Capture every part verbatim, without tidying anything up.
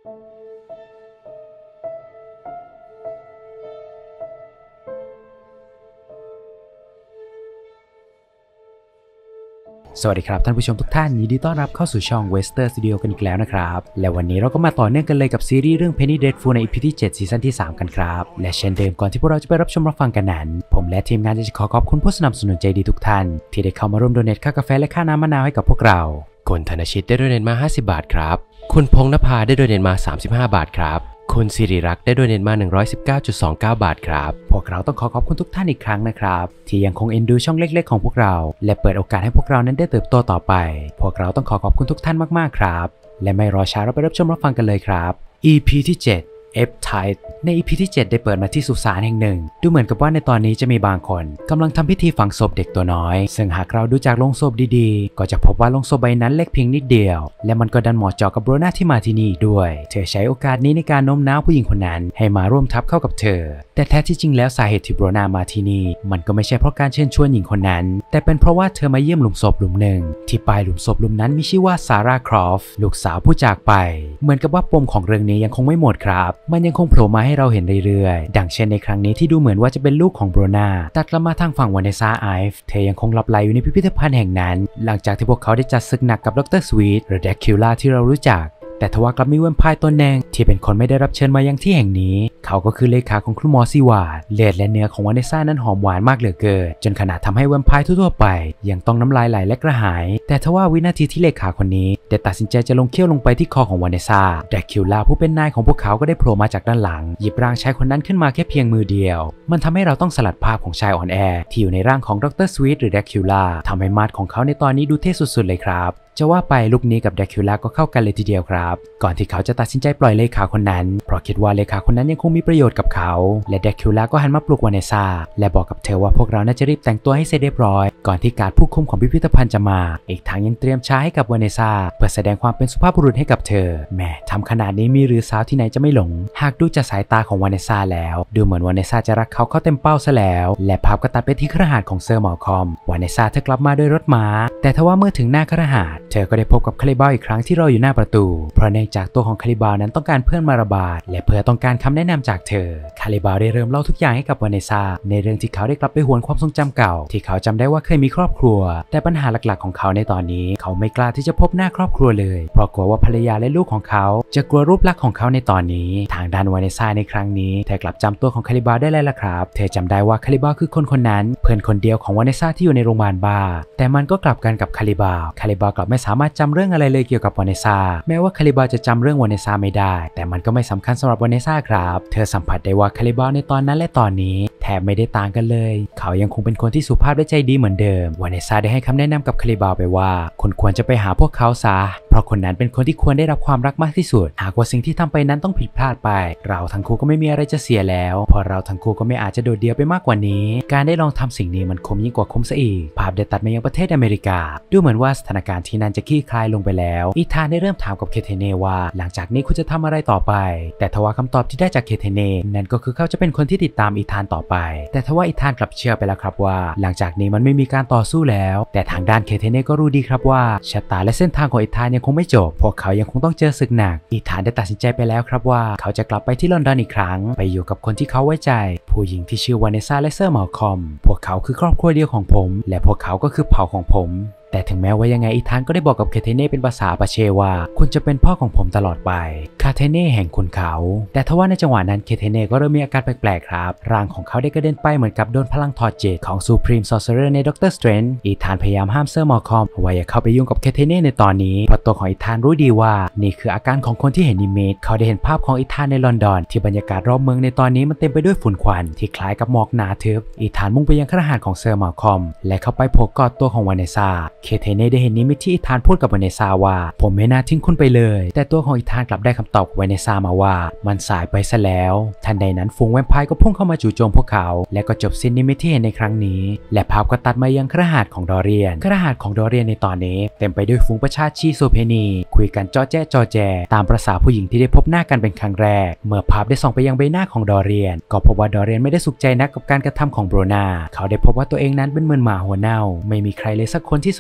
สวัสดีครับท่านผู้ชมทุกท่านยินดีต้อนรับเข้าสู่ช่อง Western Studio กันอีกแล้วนะครับและวันนี้เราก็มาต่อเนื่องกันเลยกับซีรีส์เรื่อง Penny Dreadful ใน อี พี ที่เจ็ดซีซั่นที่สามกันครับและเช่นเดิมก่อนที่พวกเราจะไปรับชมรับฟังกันนั้นผมและทีมงานจะขอขอบคุณผู้สนับสนุนใจดีทุกท่านที่ได้เข้ามาร่วมโดเนทค่ากาแฟและค่าน้ำมะนาวให้กับพวกเราคุณธนชิตได้โดเนทมาห้าสิบบาทครับคุณพงษ์นภาได้โดเนทมาสามสิบห้าบาทครับคุณสิริรักษ์ได้โดเนทมา หนึ่งร้อยสิบเก้าจุดสองเก้า บาทครับพวกเราต้องขอขอบคุณทุกท่านอีกครั้งนะครับที่ยังคงเอ็นดูช่องเล็กๆของพวกเราและเปิดโอกาสให้พวกเรานั้นได้เติบโตต่อไปพวกเราต้องขอขอบคุณทุกท่านมากๆครับและไม่รอช้าเราไปรับชมรับฟังกันเลยครับ อี พี ที่เจ็ดF-Tide ใน อี พี ที่เจ็ดได้เปิดมาที่สุสานแห่งหนึ่งดูเหมือนกับว่าในตอนนี้จะมีบางคนกำลังทำพิธีฝังศพเด็กตัวน้อยซึ่งหากเราดูจากโลงศพดีๆก็จะพบว่าโลงศพใบนั้นเล็กเพียงนิดเดียวและมันก็ดันเหมาะเจาะกับโบรนาที่มาที่นี่ด้วยเธอใช้โอกาสนี้ในการโน้มน้าวผู้หญิงคนนั้นให้มาร่วมทับเข้ากับเธอแต่แท้ที่จริงแล้วสาเหตุที่โบรนามาที่นี่มันก็ไม่ใช่เพราะการเชิญชวนหญิงคนนั้นแต่เป็นเพราะว่าเธอมาเยี่ยมหลุมศพหลุมหนึ่งที่ปลายหลุมศพหลุมนั้นมีชื่อว่าซาร่าครอฟต์ลูกสาวผู้จากไปเหมือนกับว่าปมของเรื่องนี้ยังคงไม่หมดครับมันยังคงโผล่มาให้เราเห็นเรื่อยๆดังเช่นในครั้งนี้ที่ดูเหมือนว่าจะเป็นลูกของโบรนาตัดกลับมาทางฝั่งวานิซาไอฟ์เธอยังคงหลับไหลอยู่ในพิพิธภัณฑ์แห่งนั้นหลังจากที่พวกเขาได้จัดศึกหนักกับดร.สวีทหรือแดคิวล่าที่เรารู้จักแต่ทว่ากลับมีแวมไพร์ตัวหนึ่งที่เป็นคนไม่ได้รับเชิญมายังที่แห่งนี้เขาก็คือเลขาของคุณหมอซีวาร์ดเลือดและเนื้อของวานิซานั้นหอมหวานมากเหลือเกินจนขนาดทำให้แวมไพร์ทั่วๆไปยังต้องน้ำลายไหลและกระหายแต่ทว่าวินาทีที่เลขาคนนี้ได้ตัดสินใจจะลงเขี้ยวลงไปที่คอของวานิซาแดคิวล่าผู้เป็นนายของพวกเขาก็ได้โผล่มาจากด้านหลังหยิบร่างชายคนนั้นขึ้นมาแค่เพียงมือเดียวมันทำให้เราต้องสลัดภาพของชายอ่อนแอที่อยู่ในร่างของดร.สวีทหรือแดคิวล่าทำให้มาดของเขาในตอนนี้ดูเท่สุดๆเลยครับจะว่าไปลุคนี้กับแดคิวล่าก็เข้ากันเลยทีเดียวครับก่อนที่เขาจะตัดสินใจปล่อยเลขาคนนั้นเพราะคิดว่าเลขาคนนั้นยังคงมีประโยชน์กับเขาและแดคิวล่าก็หันมาปลุกวานิซาและบอกกับเธอว่าพวกเราน่าจะรีบแต่งตัวให้เสร็จเรียบร้อยก่อนที่การผู้คุมของพิพิธภัณฑ์จะมาอีกทั้งยังเตรียมชาให้กับวานิซาเพื่อแสดงความเป็นสุภาพบุรุษให้กับเธอแม่ทำขนาดนี้มีหรือสาวที่ไหนจะไม่หลงหากดูจากสายตาของวานิซาแล้วดูเหมือนวานิซาจะรักเขาเข้าเต็มเป้าซะแล้วและภาพก็ตัดไปที่คฤหาสน์ของเซอร์มอลคอมวานิซาเธอกลับมาด้วยรถม้าแต่ทว่าเมื่อถึงหน้าคฤหาสน์เธอก็ได้พบกับคาริบาลอีกครั้งที่รออยู่หน้าประตูเพราะเนื่องจากตัวของคาริบาลนั้นต้องการเพื่อนมาระบาดและเพื่อต้องการคำแนะนำจากเธอคาริบาลได้เริ่มเล่าทุกอย่างให้กับวานิซาในเรื่องที่เขาได้กลับไปหวนความทรงจำเก่าที่เขาจำได้ว่าเคยมีครอบครัวแต่ปัญหาหลักๆของเขาในตอนนี้เขาไม่กล้าที่จะพบหน้าครอบครัวเลยเพราะกลัวว่าภรรยาและลูกของเขาจะกลัวรูปลักษณ์ของเขาในตอนนี้ทางด้านวานิซาในครั้งนี้เธอกลับจำตัวของคาริบาลได้แล้วล่ะครับเธอจำได้ว่าคาริบาลคือคนคนนั้นเพื่อนคนเดียวของวานิซาที่อยู่ในโรงพยาบาลบ้าแต่มันก็กลับกันกับคาริบาลคาริบาลกลับไม่สามารถจำเรื่องอะไรเลยเกี่ยวกับวานิซาแม้ว่าคาริบาลจะจำเรื่องวานิซาไม่ได้แต่มันก็ไม่สำคัญสำหรับวานิซาครับเธอสัมผัสได้ว่าคาริบาลในตอนนั้นและตอนนี้แทบไม่ได้ต่างกันเลยเขายังคงเป็นคนที่สุภาพและใจดีเหมือนเดิมวานิซาได้ให้คำแนะนำกับคาริบาลไปว่าคุณควรจะไปหาพวกเขาซะเพราะคนนั้นเป็นคนที่ควรได้รับความรักมากที่สุดหากว่าสิ่งที่ทำไปนั้นต้องผิดพลาดไปเราทั้งคู่ก็ไม่มีอะไรจะเสียแล้วเพราะเราทั้งคู่ก็ไม่อาจจะโดดเดี่ยวไปมากกว่านี้การได้ลองทำสิ่งนี้มันคุ้มยิ่งกว่าคุ้มซะอีกภาพได้ตัดมายังประเทศอเมริกาดูเหมือนว่าสถานการณ์ที่นั่นจะคลี่คลายลงไปแล้วอีธานได้เริ่มถามกับเคเทเนว่าหลังจากนี้คุณจะทำอะไรต่อไปแต่ทว่าคำตอบที่ได้จากเคเทเนนั่นก็คือเขาจะเป็นคนที่ติดตามอีธานต่อไปแต่ทว่าอีธานกลับเชื่อไปแล้วครับว่าหลังจากนี้มันไม่มีการต่อสู้แล้วแต่ทางด้านเคเทเนก็รู้ดีครับว่าชะตาและเส้นทางของอีธานยังคงไม่จบพวกเขายังคงต้องเจอศึกหนักอีธานได้ตัดสินใจไปแล้วครับว่าเขาจะกลับไปที่ลอนดอนอีกครั้งไปอยู่กับคนที่เขาไว้ใจผู้หญิงที่ชื่อวานิซาและเซอร์มอลคอมพวกเขาคือครอบครัวเดียวของผมและพวกเขาก็คือเผ่าของผมแต่ถึงแม้ว่ายังไงอีธานก็ได้บอกกับเคเทเน่เป็นภาษาปาเชว่าคุณจะเป็นพ่อของผมตลอดไปคาเทเน่แห่งคุณเขาแต่ทว่าในจังหวะนั้นเคเทเน่ก็เริ่มมีอาการแปลกๆครับร่างของเขาได้กระเด็นไปเหมือนกับโดนพลังถอดจิตของ Supreme Sorcerer ในด็อกเตอร์สเตรนจ์อีธานพยายามห้ามเซอร์มอลคอมว่าอย่าเข้าไปยุ่งกับเคเทเน่ในตอนนี้เพราะตัวของอีธานรู้ดีว่านี่คืออาการของคนที่เห็นนิมิตเขาได้เห็นภาพของอีธานในลอนดอนที่บรรยากาศรอบเมืองในตอนนี้มันเต็มไปด้วยฝุ่นควันที่คล้ายกับหมอกหนาทึบอีธานมุ่งไปยังคฤหาสน์ของเซอร์มอลคอมและเข้าไปโผล่กอดตัวของวานิซาเคเทเน่ได้เห็นนิมิตที่อีธานพูดกับวานิซาว่าผมไม่น่าทิ้งคุณไปเลยแต่ตัวของอีธานกลับได้คำตอบวานิซามาว่ามันสายไปซะแล้วทันใดนั้นฝูงแวมไพร์ก็พุ่งเข้ามาจู่โจมพวกเขาและก็จบสิ้นนิมิตที่เห็นในครั้งนี้และภาพก็ตัดมายังคฤหาสน์ของดอเรียนคฤหาสน์ของดอเรียนในตอนนี้เต็มไปด้วยฝูงประชาชีโซเพนีคุยกันจ้อแจ้จอแจตามประสาผู้หญิงที่ได้พบหน้ากันเป็นครั้งแรกเมื่อภาพได้ส่องไปยังใบหน้าของดอเรียนก็พบว่าดอเรียนไม่ได้สุขใจนักกับการกระทำของโบรนาเขาได้พบว่าตัวเองนั้นเป็นเหมือนหมาหัวเน่าไม่มีใครเลยสักคนที่สน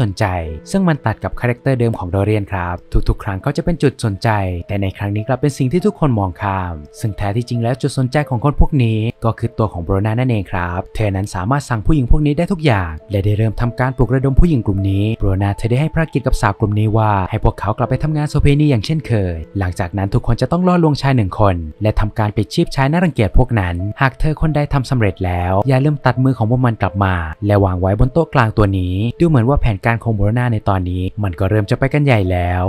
นใจซึ่งมันตัดกับคาแรคเตอร์เดิมของดอเรียนครับทุกๆครั้งเขาจะเป็นจุดสนใจแต่ในครั้งนี้กลับเป็นสิ่งที่ทุกคนมองข้ามซึ่งแท้ที่จริงแล้วจุดสนใจของคนพวกนี้ก็คือตัวของโบรนานั่นเองครับเธอนั้นสามารถสั่งผู้หญิงพวกนี้ได้ทุกอย่างและได้เริ่มทำการปลุกระดมผู้หญิงกลุ่มนี้โบรนาเธอได้ให้ภารกิจกับสาวกลุ่มนี้ว่าให้พวกเขากลับไปทำงานโสเภณีอย่างเช่นเคยหลังจากนั้นทุกคนจะต้องล่อลวงชายหนึ่งคนและทำการปิดชีพชายน่ารังเกียจพวกนั้นหากเธอคนใดทำสำเร็จแล้วอย่าลืมตัดมือของพวกมันกลับมาและวางไว้บนโต๊ะกลางตัวนี้ดูเหมือนว่าแผนการของโบรนาในตอนนี้มันก็เริ่มจะไปกันใหญ่แล้ว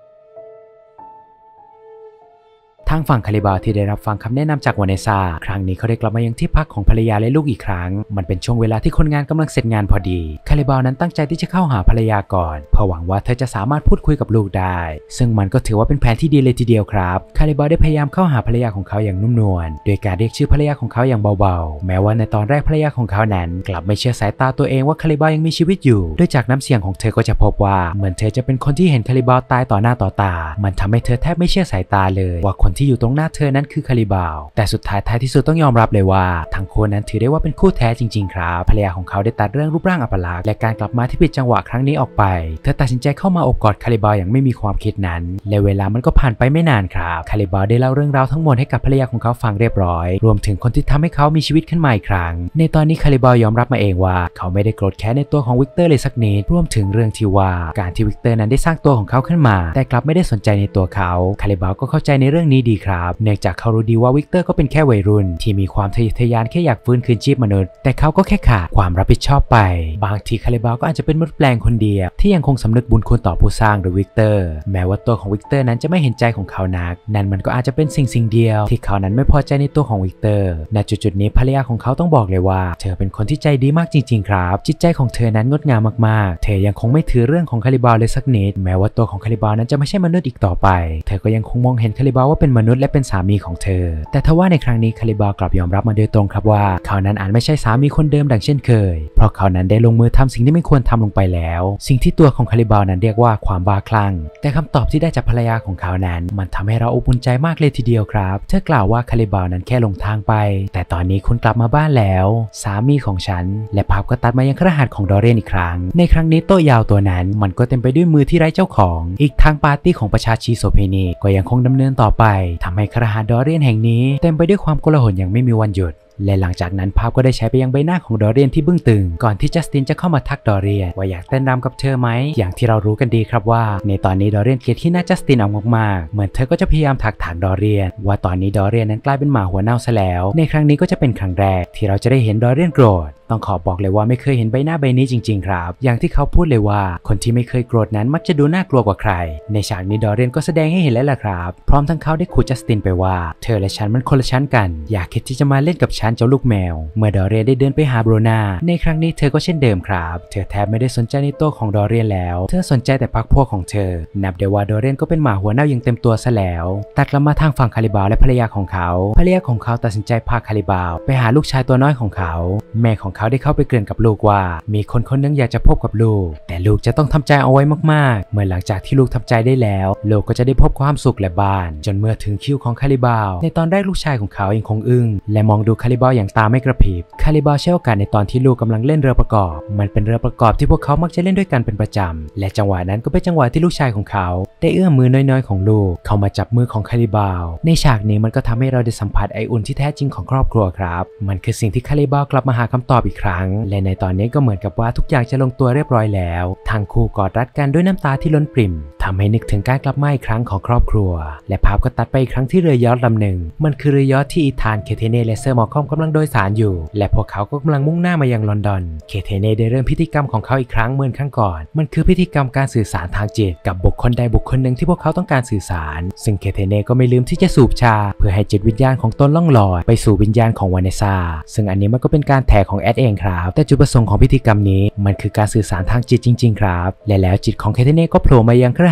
ทางฝั่งคาลิบาที่ได้รับฟังคำแนะนำจากวาเนซาครั้งนี้เขาได้กลับมายังที่พักของภรรยาและลูกอีกครั้งมันเป็นช่วงเวลาที่คนงานกำลังเสร็จงานพอดีคาลิบานั้นตั้งใจที่จะเข้าหาภรรยาก่อนเพื่อหวังว่าเธอจะสามารถพูดคุยกับลูกได้ซึ่งมันก็ถือว่าเป็นแผนที่ดีเลยทีเดียวครับคาลิบาได้พยายามเข้าหาภรรยาของเขาอย่างนุ่มนวลโดยการเรียกชื่อภรรยาของเขาอย่างเบาๆแม้ว่าในตอนแรกภรรยาของเขานั้นกลับไม่เชื่อสายตาตัวเองว่าคาลิบายังมีชีวิตอยู่ด้วยจากน้ำเสียงของเธอก็จะพบว่าเหมือนเธอจะเป็นคนที่เห็นคาลิบาตายต่อหน้าต่อตามันทำให้เธอแทบไม่เชื่อสายตาเลยว่าคนที่อยู่ตรงหน้าเธอนั้นคือคาลิบาแต่สุดท้ายท้ายที่สุดต้องยอมรับเลยว่าทั้งคู่นั้นถือได้ว่าเป็นคู่แท้จริงๆครับภรรยาของเขาได้ตัดเรื่องรูปร่างอัปลักษณ์และการกลับมาที่ผิดจังหวะครั้งนี้ออกไปเธอตัดสินใจเข้ามาอบกอดคาลิบาอย่างไม่มีความคิดนั้นและเวลามันก็ผ่านไปไม่นานครับคาลิบาได้เล่าเรื่องราวทั้งหมดให้กับภรรยาของเขาฟังเรียบร้อยรวมถึงคนที่ทำให้เขามีชีวิตขึ้นมาอีกครั้งในตอนนี้คาลิบายอมรับมาเองว่าเขาไม่ได้โกรธแค้นในตัวของวิกเตอร์เลยสักนิดรวมถึงเรื่องที่ว่าการที่วิกเตอร์นั้นได้สร้างตัวของเขาขึ้นมาแต่กลับไม่ได้สนใจในตัวเขาคาลิบาก็เข้าใจในเรื่องนี้ดีครับเนื่องจากเขารู้ดีว่าวิกเตอร์ก็เป็นแค่วัยรุ่นที่มีความทะเยอทะยานแค่อยากฟื้นคืนชีพมนุษย์แต่เขาก็แค่ขาดความรับผิดชอบไปบางทีคาลิบาก็อาจจะเป็นมนุษย์แปลงคนเดียวที่ยังคงสำนึกบุญคุณต่อผู้สร้างหรือวิกเตอร์แม้ว่าตัวของวิกเตอร์นั้นจะไม่เห็นใจของเขานักนั่นมันก็อาจจะเป็นสิ่งสิ่งเดียวที่เขานั้นไม่พอใจในตัวของวิกเตอร์ณจุดๆนี้ภรรยาของเขาต้องบอกเลยว่าเธอเป็นคนที่ใจดีมากจริงๆครับจิตใจของเธอนั้นงดงามมากๆเธอยังคงไม่ถือเรื่องของคาลิบาเลยสักนิดแม้ว่าตัวของคาลิบานั้นจะไม่ใช่มนุษย์อีกต่อไปเธอก็ยังคงมองเห็นคาลิบาว่าเป็นมนุษย์และเป็นสามีของเธอแต่ทว่าในครั้งนี้คาลิบากลับยอมรับมาโดยตรงครับว่าเขานั้นอาจไม่ใช่สามีคนเดิมดังเช่นเคยเพราะเขานั้นได้ลงมือทำสิ่งที่ไม่ควรทำลงไปแล้วสิ่งที่ตัวของคาลิบานั้นเรียกว่าความบ้าคลั่งแต่คำตอบที่ได้จากภรรยาของเขานั้นมันทำให้เราอบอุ่นใจมากเลยทีเดียวครับเธอกล่าวว่าคาลิบานั้นแค่หลงทางไปแต่ตอนนี้คุณกลับมาบ้านแล้วสามีของฉันและภาพก็ตัดมายังคฤหาสน์ของดอเรียนอีกครั้งในครั้งนี้โต๊ะยาวตัวนั้นมันก็เต็มไปด้วยมือที่ไร้เจ้าของอีกทางปาร์ตี้ของประชาชีโสเภณีก็ยังคงดำเนินต่อไปทำให้คฤหาสน์ดอเรียนแห่งนี้เต็มไปด้วยความโกลาหลอย่างไม่มีวันหยุดและหลังจากนั้นภาพก็ได้ใช้ไปยังใบหน้าของดอเรียนที่บึ้งตึงก่อนที่จัสตินจะเข้ามาทักดอเรียนว่าอยากเต้นรำกับเธอไหมอย่างที่เรารู้กันดีครับว่าในตอนนี้ดอเรียนเกลียดที่หน้าจัสตินเอามากๆเหมือนเธอก็จะพยายามถักถางดอเรียนว่าตอนนี้ดอเรียนนั้นกลายเป็นหมาหัวเน่าซะแล้วในครั้งนี้ก็จะเป็นครั้งแรกที่เราจะได้เห็นดอเรียนโกรธต้องขอบอกเลยว่าไม่เคยเห็นใบหน้าใบนี้จริงๆครับอย่างที่เขาพูดเลยว่าคนที่ไม่เคยโกรธนั้นมักจะดูน่ากลัวกว่าใครในฉากนี้ดอเรียนก็แสดงให้เห็นแล้วล่ะครับพร้อมทั้งเขาได้ขู่จัสตินไปว่าเธอและฉันมันคนละชั้นกันอย่าคิดที่จะมาเล่นกับฉันเจ้าลูกแมวเมื่อดอเรียนได้เดินไปหาโบรนาในครั้งนี้เธอก็เช่นเดิมครับเธอแทบไม่ได้สนใจในตัวของดอเรียนแล้วเธอสนใจแต่พรรคพวกของเธอนับได้ว่าดอเรียนก็เป็นหมาหัวเน่าอย่างเต็มตัวซะแล้วตัดกลับมาทางฝั่งคาลิบาและภรรยาของเขาภรรยาของเขาตัดสินใจพาคาลิบาไปหาลูกชายตัวน้อยของเขาแม่ของเขาได้เข้าไปเกริ่นกับลูกว่ามีคนคนนึงอยากจะพบกับลูกแต่ลูกจะต้องทำใจเอาไว้มากๆเมื่อหลังจากที่ลูกทำใจได้แล้วลูกก็จะได้พบความสุขและบ้านจนเมื่อถึงคิวของคาลิบาในตอนแรกลูกชายของเขายังคงอึ้งและมองดูคาลิบาอย่างตาไม่กระพริบคาลิบาใช้โอกาสในตอนที่ลูกกำลังเล่นเรือประกอบมันเป็นเรือประกอบที่พวกเขามักจะเล่นด้วยกันเป็นประจำและจังหวะนั้นก็เป็นจังหวะที่ลูกชายของเขาได้เอื้อมมือน้อยๆของลูกเข้ามาจับมือของคาลิบาในฉากนี้มันก็ทำให้เราได้สัมผัสไออุ่นที่แท้จริงของครอบครัวครับมันคือสิ่งที่คาลิบากลับมาหาคำตอบอีกครั้งและในตอนนี้ก็เหมือนกับว่าทุกอย่างจะลงตัวเรียบร้อยแล้วทั้งคู่กอดรัดกันด้วยน้ำตาที่ล้นปริ่มทำให้นึกถึงการกลับมาอีกครั้งของครอบครัวและภาพก็ตัดไปอีกครั้งที่เรือยอชต์ลำหนึ่งมันคือเรือยอชต์ที่อีธานเคเทเน่และเซอร์มอลคอมกำลังโดยสารอยู่และพวกเขาก็กำลังมุ่งหน้ามายังลอนดอนเคเทเน่ได้เริ่มพิธีกรรมของเขาอีกครั้งเหมือนครั้งก่อนมันคือพิธีกรรมการสื่อสารทางจิตกับบุคคลใดบุคคลหนึ่งที่พวกเขาต้องการสื่อสารซึ่งเคเทเน่ก็ไม่ลืมที่จะสูบชาเพื่อให้จิตวิญญาณของตนล่องลอยไปสู่วิญญาณของวาเนซาซึ่งอันนี้มันก็เป็นการแถของแอดเองครับแต่จุดประสงค์ของพิธีกรรมนี้มันคือการสื่อสารทางจิตจริงๆครับและแล้วจิตของเคเทเน่ก็โผล่มายังคฤ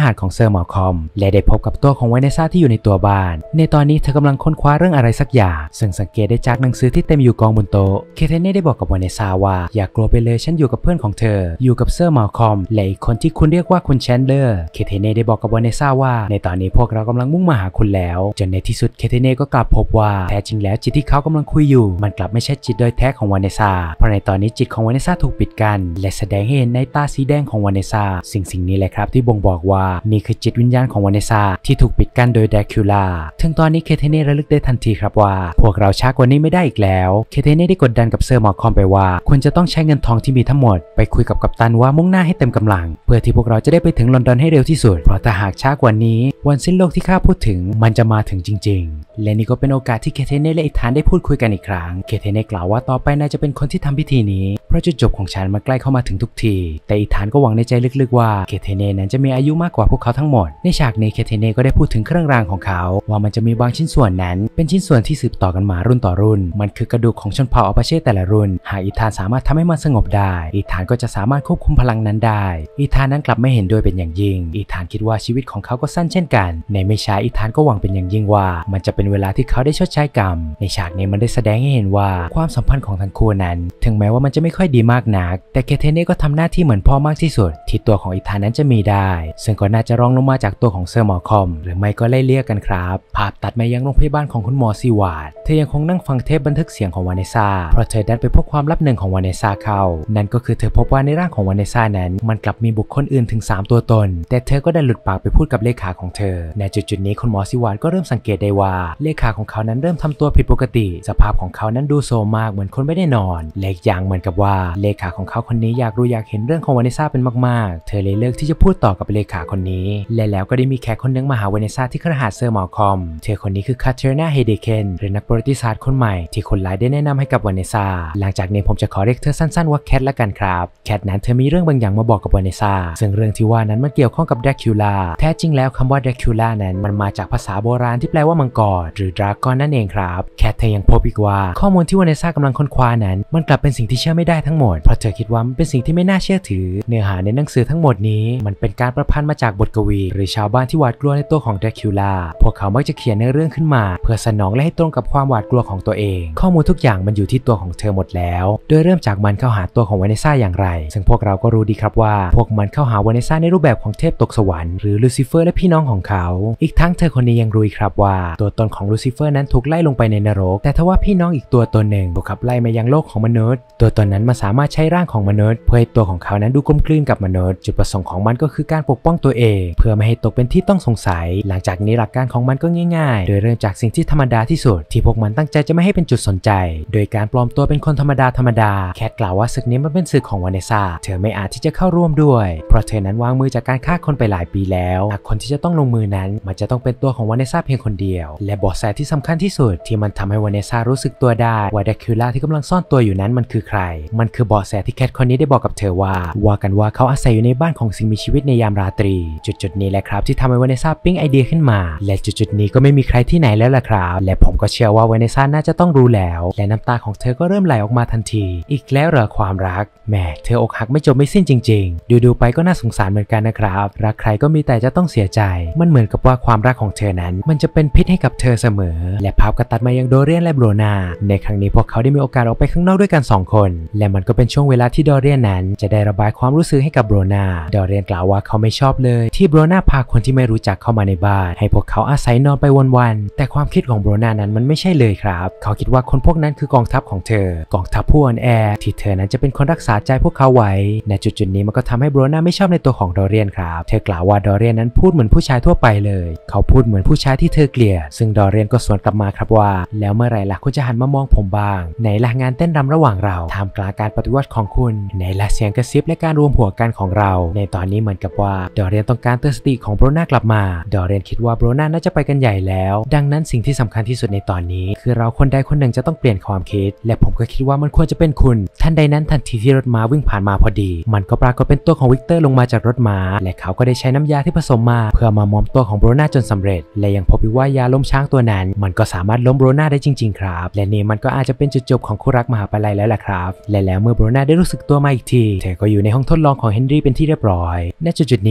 หาสน์ของเซอร์มัลคอมและได้พบกับตัวของวาเนซ่าที่อยู่ในตัวบ้านในตอนนี้เธอกำลังค้นคว้าเรื่องอะไรสักอย่างซึ่งสังเกตได้จากหนังสือที่เต็มอยู่กองบนโต๊ะเคเทเน่ได้บอกกับวาเนซ่าว่าอย่ากกลัวไปเลยฉันอยู่กับเพื่อนของเธออยู่กับเซอร์มัลคอมและอีกคนที่คุณเรียกว่าคุณแชนเดอร์เคเทเน่ได้บอกกับวาเนซ่าว่าในตอนนี้พวกเรากำลังมุ่งมาหาคุณแล้วจนในที่สุดเคเทเน่ก็กลับพบว่าแท้จริงแล้วจิตที่เขากำลังคุยอยู่มันกลับไม่ใช่จิตโดยแท้ของวาเนซ่าเพราะในตอนนี้จิตของวาเนซ่าถูกปิดกั้นและแสดงให้เห็นในตาสีแดงของวาเนซ่าสิ่งสิ่งนี้แหละครับที่บ่งบอกว่านี่คือจิตวิญญาณของวาเนซ่าที่ถูกปิดกั้นโดยแดคิวลาถึงตอนนี้เคเทเน่ระลึกได้ทันทีครับว่าพวกเราช้ากว่านี้ไม่ได้อีกแล้วเคเทเน่ได้กดดันกับเซอร์มัลคอมไปว่าคุณจะต้องใช้เงินทองที่มีทั้งหมดไปคุยกับกัปตันว่ามุ่งหน้าให้เต็มกำลังเพื่อที่พวกเราจะได้ไปถึงลอนดอนให้เร็วที่สุดเพราะถ้าหากช้ากว่านี้วันสิ้นโลกที่ข้าพูดถึงมันจะมาถึงจริงๆและนี่ก็เป็นโอกาสที่เคเทเน่และอิธานได้พูดคุยกันอีกครั้งเคเทเน่กล่าวว่าต่อไปนายจะเป็นคนที่ทำพิธีนี้เพราะจุดจบของฉันมันใกล้เข้ามาถึงทุกทีแต่อิธานก็หวังในใจลึกๆว่าเคเทเน่นั้นจะมีอายุมากกว่าพวกเขาทั้งหมดในฉากนี้เคเทเน่ก็ได้พูดถึงเครื่องรางของเขาว่ามันจะมีบางชิ้นส่วนนั้นเป็นชิ้นส่วนที่สืบต่อกันมารุ่นต่อรุ่นมันคือกระดูกของชนเผ่าอัปาเช่แต่ละรุ่นหากอิธานสามารถทำให้มันสงบได้อิธานก็จะสามารถควบคุมพลังนั้นได้อิธานนั้นกลับไม่เห็นด้วยเป็นอย่างยิ่งอิธานคิดว่าชีวิตของเขาก็สั้นเช่นกันในไม่ช้าอิธานก็หวังเป็นอย่างยิ่งว่ามันจะเป็นเวลาที่เขาได้ชดใช้กรรมในฉากนี้มันได้แสดงให้เห็นว่าความสัมพันธ์ของทั้งคู่นั้นถึงแม้ว่ามันจะไม่ค่อยดีมากนักแต่เคเทเน่ก็ทำหน้าที่เหมือนพ่อมากที่สุดที่ตัวของอิธานนั้นจะมีได้ซึ่งก็น่าจะรองลงมาจากตัวของเซอร์มัลคอมหรือไม่ก็ไล่เลี่ยกันครับภาพตัดมายังโรงพยาบาลของคุณหมอซีวาร์ดเธอยังคงนั่งฟังเทปบันทึกเสียงของวาเนซ่าเพราะเธอดันไปพบความลับหนึ่งของวาเนซ่าเข้านั่นก็คือเธอพบว่าในร่างของวาเนซ่านั้นมันกลับมีบุคคลอื่นถึงสามตัวตนแต่เธอก็ได้หลุดปากไปพูดกับเลขาของเธอในจุดๆนี้คุณหมอซีวาร์ดก็เริ่มสังเกตได้ว่าเลขาของเขานั้นเริ่มทำตัวผิดปกติสภาพของเขานั้นดูโซมมากเหมือนคนไม่ได้นอนและอีกอย่างเหมือนกับว่าเลขาของเขาคนนี้อยากรู้อยากเห็นเรื่องของวาเนซ่าเป็นมากๆเธอเลยเลิกที่จะพูดต่อกับเลขาคนนี้และแล้วก็ได้มีแขกคนนึงมาหาวาเนซ่าที่คฤหาสน์เซอร์มัลคอมเธอคนนี้คือคาเทรีนาเฮเดเคนหรือนักประวัติศาสตร์คนใหม่ที่คนหลายได้แนะนำให้กับวาเนซ่าหลังจากนี้ผมจะขอเรียกเธอสั้นๆว่าแคทละกันครับแคทนั้นเธอมีเรื่องบางอย่างมาบอกกับวาเนซ่าซึ่งเรื่องที่ว่านั้นมันเกี่ยวข้องกับแดคิวลาแท้จริงแล้วคำว่าแดคิวลานั้นมันมาจากภาษาโบราณที่แปลว่ามังกรหรือดราก้อนนั่นเองครับแคทเธอยังพบอีกว่าข้อมูลที่วาเนซ่ากำลังค้นคว้านั้นมันกลับเป็นสิ่งที่เชื่อไม่ได้ทั้งหมดเพราะเธอคิดว่ามันเป็นสิ่งที่ไม่น่าเชื่อถือเนื้อหาในหนังสือทั้งหมดนี้มันเป็นการประพันธ์มาจากบทกวีหรือชาวบ้านที่หวาดกลัวในตัวของแดคิวลาพวกเขามักจะเขียนเนื้อเรื่องขึ้นมาเพื่อสนองและให้ตรงกับความหวาดกลัวของตัวเองข้อมูลทุกอย่างมันอยู่ที่ตัวของเธอหมดแล้วโดยเริ่มจากมันเข้าหาตัวของวาเนซ่าอย่างไรซึ่งพวกเราก็รู้ดีครับว่าพวกมันเข้าหาวาเนซ่าในรูปแบบของเทพตกสวรรค์หรือลูซิเฟอร์และพี่น้องของเขาอีกทั้งเธอคนนี้ยังรู้ครับว่าตัวตนของลูซิเฟอร์นั้นถูกไล่ลงไปในนรกแต่ทว่าพี่น้องอีกตัวตนหนึ่งถูกขับไล่มายังโลกของมนุษย์ตัวตนนั้นมันสามารถใช้ร่างของมนุษย์เพื่อให้ตัวของเขานั้นดูกลมกลืนกับมนุษย์จุดประสงค์ของมันก็คือการปกป้องตัวเองเพื่อไม่ให้ตกเป็นที่ต้องสงสัยหลังจากนี้หลักการของมันก็ง่ายๆโดยเริ่มจากสิ่งที่ธรรมดาที่สุดที่พวกมันตั้งใจจะไม่ให้เป็นจุดสนใจโดยการปลอมตัวเป็นคนธรรมดาธรรมดาแคทกล่าวว่าศึกนี้มันเป็นศึกของวาเนซ่าเธอไม่อาจที่จะเข้าร่วมด้วยเพราะเธอนั้นวางมือจากการฆ่าคนไปหลายปีแล้วหากคนที่จะต้องลงมือนั้นมันจะต้องเป็นตัวของวาเนซ่าเพียงคนเดียวและเบาะแสที่สำคัญที่สุดที่มันทำให้วาเนซ่ารู้สึกตัวได้ว่าแดคิวลาที่กำลังซ่อนตัวอยู่นั้นมันคือใครมันคือเบาะแสที่แคทคนนี้ได้บอกกับเธอว่าว่ากันว่าเขาอาศัยอยู่ในบ้านของสิ่งมีชีวิตในยามราตรีจุดๆนี้แหละครับที่ทำให้วาเนซ่าปิ๊งไอเดียขึ้นมาและจุดๆนี้ก็ไม่มีใครที่ไหนแล้วล่ะครับและผมก็เชื่อว่าวาเนซ่าน่าจะต้องรู้แล้วและน้ำตาของเธอก็เริ่มไหลออกมาทันทีอีกแล้วเหรอความรักแหมเธออกหักไม่จบไม่สิ้นจริงๆดูๆไปก็น่าสงสารเหมือนกันนะครับรักใครก็มีแต่จะต้องเสียใจมันเหมือนกับว่าความรักของเธอนั้นมันจะเป็นพิษให้กับเธอเสมอและภาพก็ตัดมายังโดเรียนและโบรนาในครั้งนี้พวกเขาได้มีโอกาสออกไปข้างนอกด้วยกันสองคนและมันก็เป็นช่วงเวลาที่โดเรียนนั้นจะได้ระบายความรู้สึกให้กับโบรนาโดเรียนกล่าวว่าเขาไม่ชอบเลยที่โบรนาพาคนที่ไม่รู้จักเข้ามาในบ้านให้พวกเขาอาศัยนอนไปวันๆแต่ความคิดของโบรนานั้นมันไม่ใช่เลยครับเขาคิดว่าคนพวกนั้นคือกองทัพของเธอกองทัพผู้อ่อนแอที่เธอนั้นจะเป็นคนรักษาใจพวกเขาไว้ในจุดๆนี้มันก็ทำให้โบรนาไม่ชอบในตัวของโดเรียนครับเธอกล่าวว่าโดเรียนนั้นพูดเหมือนผู้ชายทั่วไปเลยเขาพูดเหมือนผู้ชายที่เธอเกลียดซึ่งโดเรียนก็สวนกลับมาครับว่าแล้วเมื่อไหร่ล่ะคุณจะหันมามองผมบ้างไหนล่ะงานเต้นรำระหว่างเราท่ามกลางการปฏิวัติของคุณไหนล่ะเสียงกระซิบและการรวมหัวกันของเราในตอนนี้เหมือนกับว่าโดเรียนต้องการเตือนสติของโบรนากลับมาโดเรียนคิดว่าโบรนาน่าจะไปกันใหญ่แล้วดังนั้นสิ่งที่สำคัญที่สุดในตอนนี้คือเราคนใดคนหนึ่งจะต้องเปลี่ยนความคิดและผมก็คิดว่ามันควรจะเป็นคุณทันใดนั้นทันทีที่รถม้าวิ่งผ่านมาพอดีมันก็ปรากฏเป็นตัวของวิกเตอร์ลงมาจากรถม้าและเขาก็ได้ใช้น้ำยาที่ผสมมาเพื่อมามอมตัวของโบรนาจนสำเร็จและยังพบอีกว่ายาล้มช้างตัวนั้นมันก็สามารถล้มโบรนาได้จริงๆครับและนี่มันก็อาจจะเป็นจุดจบของคู่รักมหาปลัยแล้วล่ะครับและแล้วเมื่อโบรนาได้รู้สึกตัวมาอีกทีเธอก็อยู่ในห้องทดลองของเฮนรี่เป็นที่เรียบร้อยณจุดๆนี้มันก็ทำ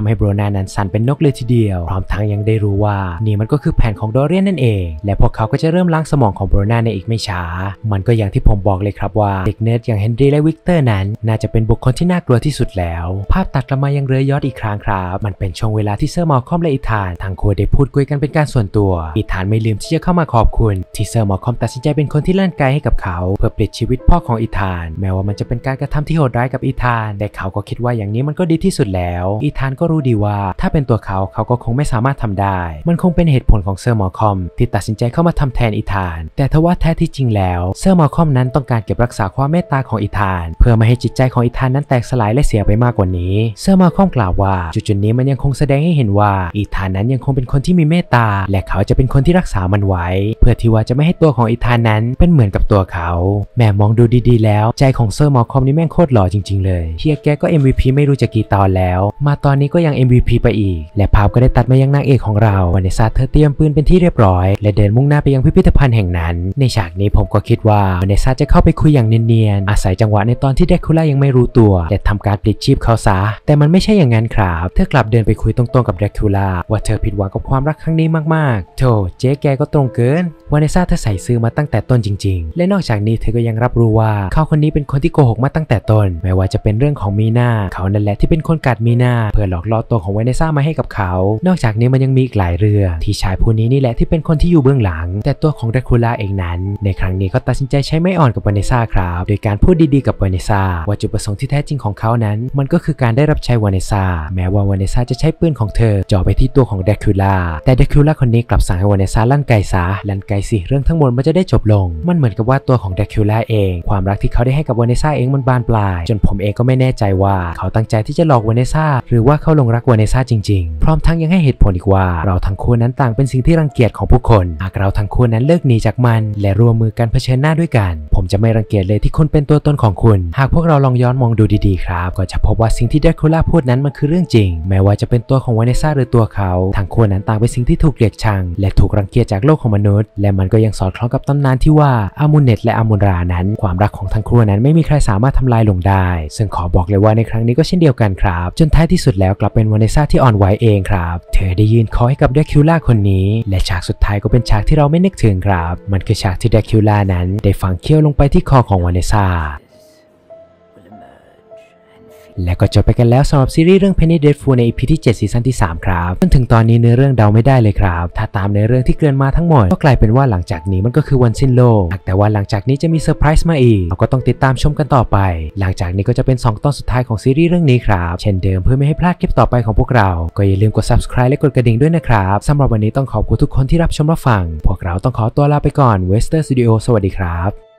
ำให้โบรนานั้นสั่นเป็นนกเลยทีเดียวพร้อมทั้งยังได้รู้ว่านี่มันก็คือแผนของดอเรียนนั่นเองและพวกเขาก็จะเริ่มล้างสมองของโบรนาในอีกไม่ช้ามันก็อย่างที่ผมบอกเลยครับว่าเด็กเนิร์ดอย่างเฮนรี่และวิกเตอร์นั้นน่าจะเป็นบุคคลที่น่ากลัวที่สุดแล้วภาพตัดกลับมายังเรือยอชต์อีกครั้งครับมันเป็นช่วงเวลาที่เซอร์มอลคอมและอีธานทั้งคู่ได้พูดคุยกันเป็นการส่วนตัวอีธานไม่ลืมที่จะเข้ามาขอบคุณที่เซอร์มอลคอมตัดสินใจเป็นคนที่เล่นไกลให้กับเขาเพื่อปลิดชีวิตพ่อของอีธานแม้ว่ามันจะเป็นการกระทำที่โหดร้ายกับอีธานแต่เขาก็คิดว่าอย่างนี้มันก็ดีที่สุดแล้วอีธานก็รู้ดีว่าถ้าเป็นตัวเขาเขาก็คงไม่สามารถทำได้มันคงเป็นเหตุผลของเซอร์มอลคอมที่ตัดสินใจเข้ามาทำแทนอีธานแต่ทว่าแท้ที่จริงแล้วเซอร์มอลคอมนั้นต้องการเก็บรักษาความเมตตาของอีธานเพื่อไม่ให้จิตใจของอีธานนั้นแตกสลายและเสียไปมากกว่านี้เซอร์มอลคอมกล่าวว่าจุดๆนี้มันยังคงแสดงให้เห็นว่าอีธานนั้นยังคงเป็นคนที่มีเมตตาและเขาจะเป็นคนที่รักษามันไว้เพื่อที่ว่าจะไม่ให้ตัวของอีธานนั้นเป็นเหมือนกับตัวเขาแม่มองดูดีๆแล้วใจของเซอร์มอลคอมนี่แม่งโคตรหล่อจริงๆเลยเฮียแกก็ เอ็ม วี พี ไม่รู้จะกี่ตอนแล้วมาตอนนี้ก็ยัง เอ็ม วี พี ไปอีกและภาพก็ได้ตัดมายังนางเอกของเราวาเนซ่าเธอเตรียมปืนเป็นที่เรียบร้อยและเดินมุ่งหน้าไปยังพิพิธภัณฑ์แห่งนั้นในฉากนี้ผมก็คิดว่าวาเนซ่าจะเข้าไปคุยอย่างเนียนๆอาศัยจังหวะในตอนที่แดคูล่ายังไม่รู้ตัวและทำการปลิดชีพเขาซะแต่มันไม่ใช่อย่างนั้นครับเธอกลับเดินไปคุยตรงๆกับแดคูล่าว่าเธอผิดหวังกับความรักครั้งนี้มากๆโธ่เจ๊แกก็ตรงเกินวาเนซ่าเธอใส่ซื่อมาตั้งแต่ต้นจริงๆและนอกจากนี้เธอก็ยังรับรู้ว่าเขาคนนี้เป็นคนที่โกหกมาตั้งแต่ต้นไม่ว่าจะเป็นเรื่องของมีนาเขานั่นแหละที่เป็นคนกัดมีนาเพื่อหลอกล่อตัวของวาเนซ่ามาให้กับเขานอกจากนี้มันยังมีอีกหลายเรื่องที่ชายผู้นี้นี่แหละที่เป็นคนที่อยู่เบื้องหลังแต่ตัวของแดคูล่าเองนั้นในครั้งนี้ก็ตัดสินใจใช้ไม้อ่อนกับวาเนซ่าครับโดยการพูดดีๆกับวาเนซ่าว่าจุดประสงค์ที่แท้จริงของเขานั้นมันก็คือการได้รับใช้วาเนซ่าแม้ว่าวาเนซ่าจะใช้ปืนของเธอจ่อไปที่ตัวของแดคูล่าแต่แดคูล่าคนนี้กลับสั่งให้วาเนซ่าลั่นไกซะลั่นไกสิเรื่องทั้งหมดมันจะได้จบลงมันเหมือนกับว่าตัวของแดคูล่าเองความรักที่เขาได้ให้กับวาเนซ่าเองมันบานปลายจนผมเองก็ไม่แน่ใจว่าเขาตั้งใจที่จะหลอกวาเนซ่าหรือว่าเขาหลงรักวาเนซ่าจริงๆพร้อมทั้งยังให้เหตุผลอีกว่าเราทั้งคู่นั้นต่างเป็นสิ่งที่รังเกียจของผู้คนหากเราทั้งคู่นั้นเลิกหนีจากมันและร่วมมือกันเผชิญหน้าด้วยกันผมจะไม่รังเกียจเลยที่คุณเป็นตัวตนของคุณหากพวกเราลองย้อนมองดูดีๆครับก็จะพบว่าสิ่งที่แดคูล่าพูดนั้นมันคือเรื่องจริงแม้ว่าจะเป็นตัวของวาเนซ่าหรือตัวเขาทั้งคู่นั้นต่างเป็นสิ่งที่ถูกเกลียดชังและถูกรังเกียจจากโลกของมนุษย์และมันก็ยังสอดคล้องกับตำนานที่ว่าอามูเนตและอามูรานั้นความรักของทั้งคู่นั้นไม่มีใครสามารถทำลายลงได้ซึ่งขอบอกเลยว่าในครั้งนี้ก็เช่นเดียวกันครับจนท้ายที่สุดแล้วกลับเป็นวาเนซ่าที่อ่อนไหวเองครับเธอได้ยืนคอยให้กับแดคูล่าคนนี้และฉากสุดท้ายก็เป็นฉากที่เราไม่นึกถึงครับมันคือฉากที่แดคูล่านั้นได้ฝังเขี้ยวลงไปที่คอของวาเนซ่าและก็จบไปกันแล้วสำหรับซีรีส์เรื่อง Penny Dreadful ใน อี พี ที่เจ็ดซีซั่นที่สามครับจนถึงตอนนี้เนื้อเรื่องเดาไม่ได้เลยครับถ้าตามในเรื่องที่เกริ่นมาทั้งหมดก็กลายเป็นว่าหลังจากนี้มันก็คือวันสิ้นโลกแต่ว่าหลังจากนี้จะมีเซอร์ไพรส์มาอีกเราก็ต้องติดตามชมกันต่อไปหลังจากนี้ก็จะเป็นสองตอนสุดท้ายของซีรีส์เรื่องนี้ครับเช่นเดิมเพื่อไม่ให้พลาดคลิปต่อไปของพวกเราก็อย่าลืมกด Subscribe และกดกระดิ่งด้วยนะครับสำหรับวันนี้ต้องขอบคุณทุกคนที่รับชมรับฟังพวกเราต้องขอตัวลาไปก่อน Wester Studio สวัสดีครับ